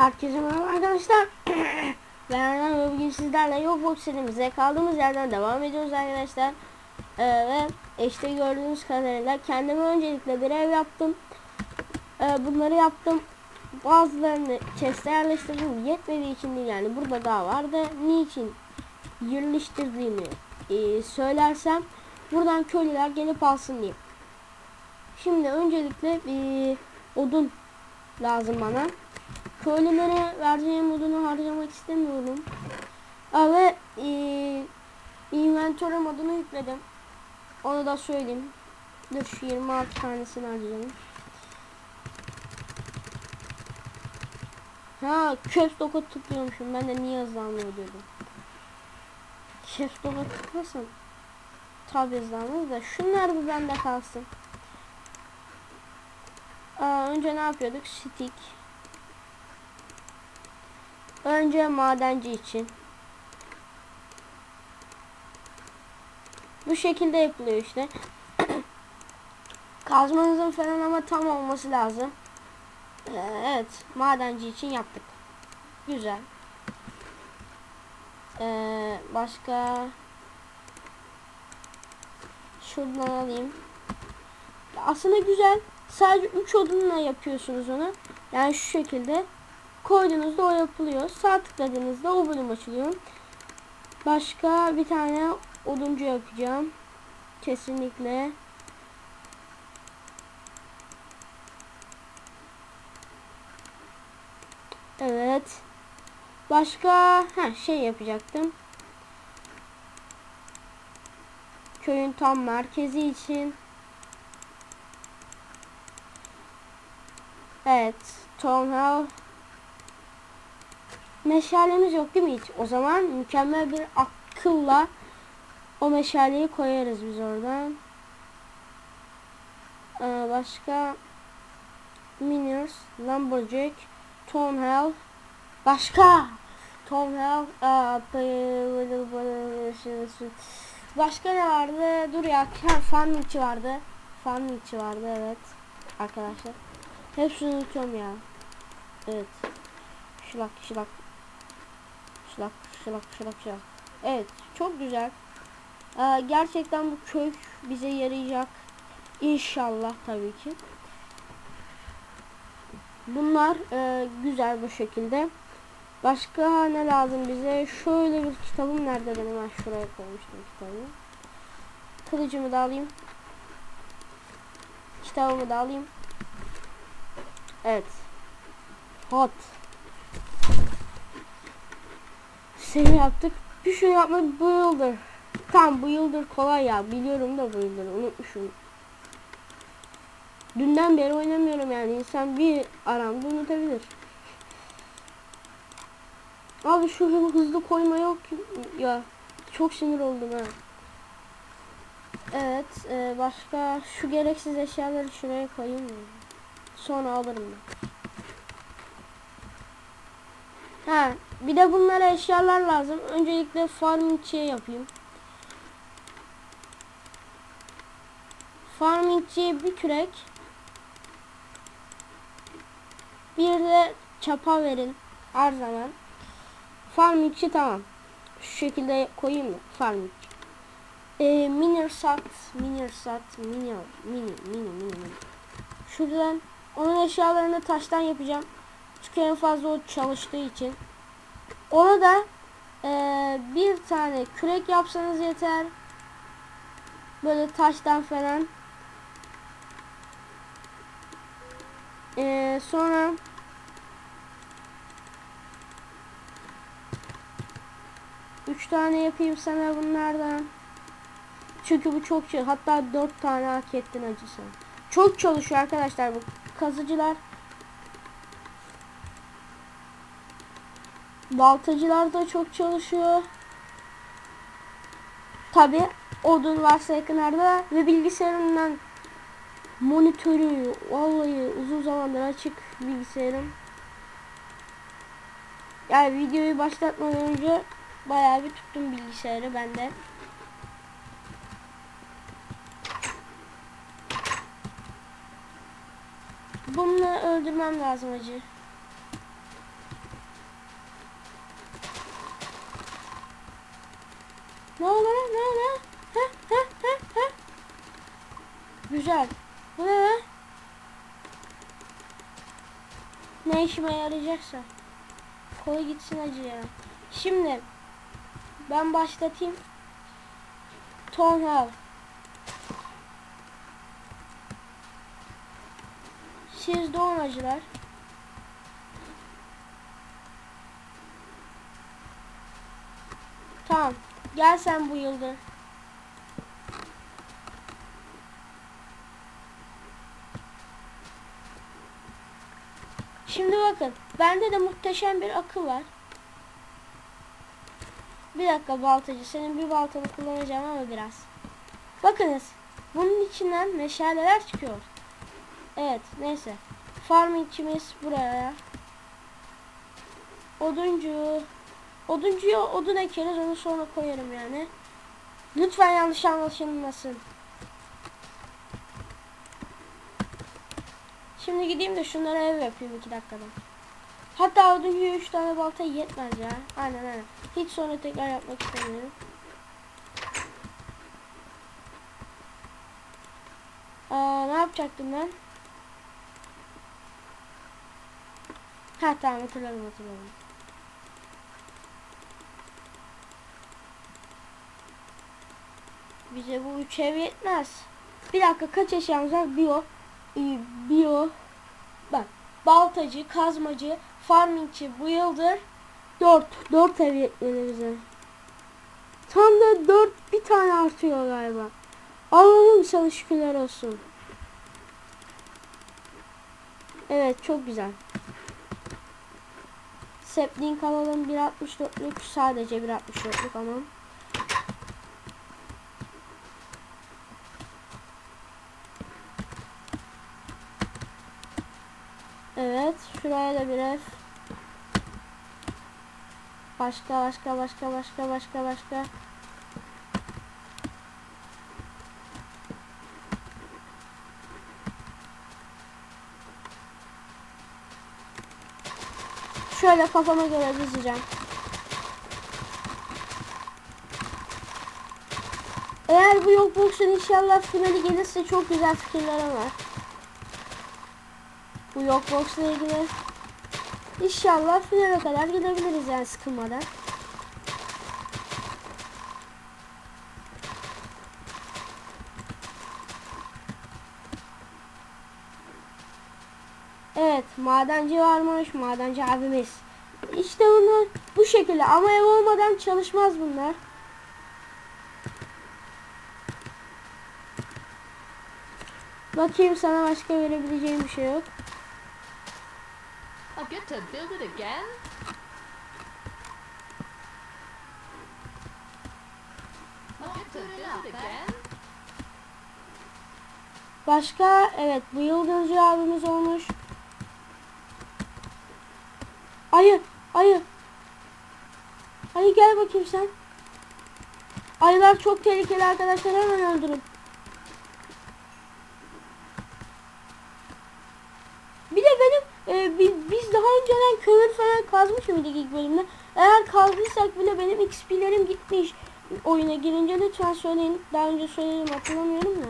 Herkese merhaba arkadaşlar. Ben bugün sizlerle Roblox serimize kaldığımız yerden devam ediyoruz arkadaşlar. Ve işte gördüğünüz kadarıyla kendime öncelikle bir ev yaptım. Bunları yaptım. Bazılarını chest'e yerleştirdim. Yetmediği için değil, yani burada daha vardı. Niçin yerleştirdiğimi söylersem buradan köylüler gelip alsın diye. Şimdi öncelikle bir odun lazım bana. Köylülere vereceğim odunu harcamak istemiyorum. Ve inventörü modunu yükledim. Onu da söyleyeyim. Dur, şu 26 tanesini harcayalım. Ha, chest dock'a tıklıyormuşum. Ben de niye hızlanmıyor diyordum. Chest dock'a tıklasın. Tabi hızlanmıyor da. Şunlar da bende kalsın. Önce ne yapıyorduk? Stick. Önce madenci için. Bu şekilde yapılıyor işte. Kazmanızın falan ama tam olması lazım. Evet, madenci için yaptık. Güzel. Başka şuradan alayım. Aslında güzel. Sadece 3 odunla yapıyorsunuz onu. Yani şu şekilde koyduğunuzda o yapılıyor. Sağ tıkladığınızda o bölüm açılıyor. Başka bir tane oduncu yapacağım. Kesinlikle. Evet. Başka şey yapacaktım. Köyün tam merkezi için. Evet. Townhall. Meşalemiz yok değil mi hiç? O zaman mükemmel bir akılla o meşaleyi koyarız biz oradan. Başka Miners, Lumberjack, Townhall. Başka Townhall. Başka ne vardı? Dur ya, farmingçi vardı. Farmingçi vardı, evet arkadaşlar. Hepsini unutuyorum ya. Evet. Şılak. Evet, çok güzel. Gerçekten bu köy bize yarayacak. İnşallah tabii ki. Bunlar güzel bu şekilde. Başka ne lazım bize? Şöyle bir kitabım nerede benim? Ben şuraya koymuştum kitabı. Kılıcımı da alayım. Kitabımı da alayım. Evet. Hot. Seni yaptık. Bir şey yapmak bu yıldır. Tam bu yıldır kolay ya. Biliyorum da bu yıldır. Unutmuşum. Dünden beri oynamıyorum yani. İnsan bir aramda unutabilir. Abi şu hızlı koyma yok ya. Çok sinir oldum ha. Evet. Başka şu gereksiz eşyaları şuraya koyayım mı? Sonra alırım ben. Bir de bunlara eşyalar lazım. Öncelikle farmingçiye yapayım. Farmingçiye bir kürek. Bir de çapa verin. Her zaman. Farmingçi tamam. Şu şekilde koyayım mı? Farmingçi. Mini. Şuradan onun eşyalarını taştan yapacağım. Çünkü en fazla o çalıştığı için. Ona da bir tane kürek yapsanız yeter. Böyle taştan falan. Sonra üç tane yapayım sana bunlardan. Çünkü bu çok şey. Hatta 4 tane hak ettin acısı. Çok çalışıyor arkadaşlar bu kazıcılar. Baltacılar da çok çalışıyor. Tabi odun varsa yakınlarda ve bilgisayarından monitörü vallahi uzun zamandır açık bilgisayarım. Yani videoyu başlatmadan önce bayağı bir tuttum bilgisayarı ben de. Bunu öldürmem lazım acı. Ne oldu lan? Ne oldu? Heh. Güzel. Bu ne lan? Ne işime yarayacaksa. Kola gitsin acı ya. Şimdi ben başlatayım. Tonhal. Siz doğun acılar. Tamam. Gel sen bu yıldır. Şimdi bakın. Bende de muhteşem bir akıl var. Bir dakika baltacı. Senin bir baltanı kullanacağım ama biraz. Bakınız. Bunun içinden meşaleler çıkıyor. Evet. Neyse. Farmingçimiz buraya. Oduncuya odun ekeriz. Onu sonra koyarım yani. Lütfen yanlış anlaşılmasın. Şimdi gideyim de şunlara ev yapayım 2 dakikada. Hatta oduncuya 3 tane balta yetmez ya. Aynen. Hiç sonra tekrar yapmak istemiyorum. Ne yapacaktım ben? Tamam hatırladım. Bize bu 3 ev yetmez. Bir dakika, kaç eşyamız var? Bio. Bak. Baltacı, kazmacı, farmingçi, builder. 4 ev yetmeli bize. Tam da 4 bir tane artıyor galiba. Allah'ım sana şükürler olsun. Evet, çok güzel. Sapling alalım, 1.64'lük, sadece 1.64'lük ama. Evet, şuraya da bir ev. Başka. Şöyle kafama göre dizeceğim. Eğer bu Yokbox'un inşallah finali gelirse çok güzel fikirlerim var. Bu Yokbox'la ilgili. İnşallah finale kadar gidebiliriz yani sıkılmadan. Evet, madenci varmış, madenci abimiz. İşte bunlar bu şekilde ama ev olmadan çalışmaz bunlar. Bakayım, sana başka verebileceğim bir şey yok. I'll get to build it again. Başka, evet, bu yıldızcı abimiz olmuş. Ayı gel bakayım sen. Ayılar çok tehlikeli arkadaşlar, hemen öldürün. Bir de biz daha önceden kömür falan kazmış mıydık ilk bölümde? Eğer kazdıysak bile benim XP'lerim gitmiş. Oyuna girince lütfen söyleyin. Daha önce söyledim, hatırlamıyorum da.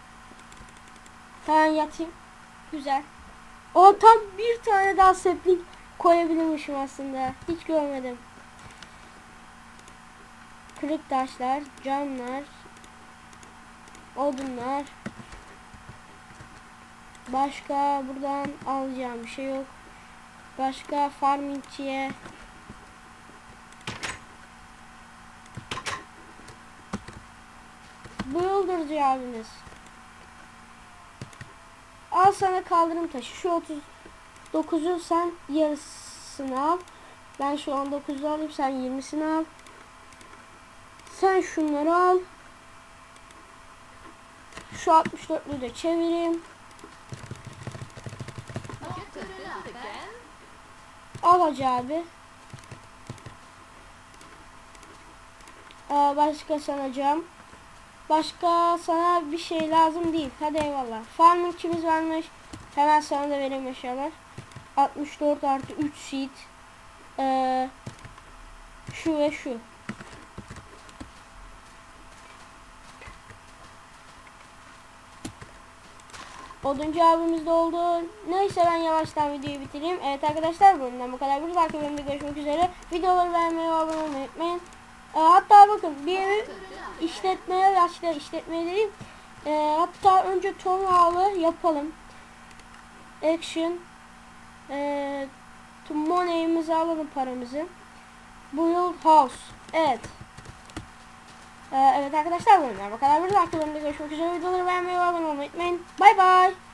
Hemen yatayım. Güzel. O tam bir tane daha sapling koyabilirmişim aslında. Hiç görmedim. Kırık taşlar, camlar, odunlar. Başka buradan alacağım bir şey yok. Başka farmingçiye. Builder'cı abiniz. Al sana kaldırım taşı. Şu 39'un sen yarısını al. Ben şu 19'u alayım, sen 20'sini al. Sen şunları al. Şu 64'lüğü de çevireyim. Al hacı abi. Başka sanacağım. Başka sana bir şey lazım değil. Hadi eyvallah. Farmingçimiz varmış. Hemen sana da vereyim eşyalar. 64 artı 3 seed. Şu ve şu. Oduncu abimiz de oldu. Neyse ben yavaştan videoyu bitireyim. Evet arkadaşlar, bundan bu kadar. Bir dahaki bölümde görüşmek üzere. Videoları beğenmeyi ve abone olmayı unutmayın. Hatta bakın, bir evi işletmeye başla, işletmeye dediğim. Hatta önce townhall'ı yapalım. Action. Money'imizi alalım, paramızı. Build house. Evet. Evet arkadaşlar, bunlar bu kadar. Bir dahaki bölümde görüşmek üzere. Videoları beğenmeyi ve abone olmayı unutmayın. Bay bay.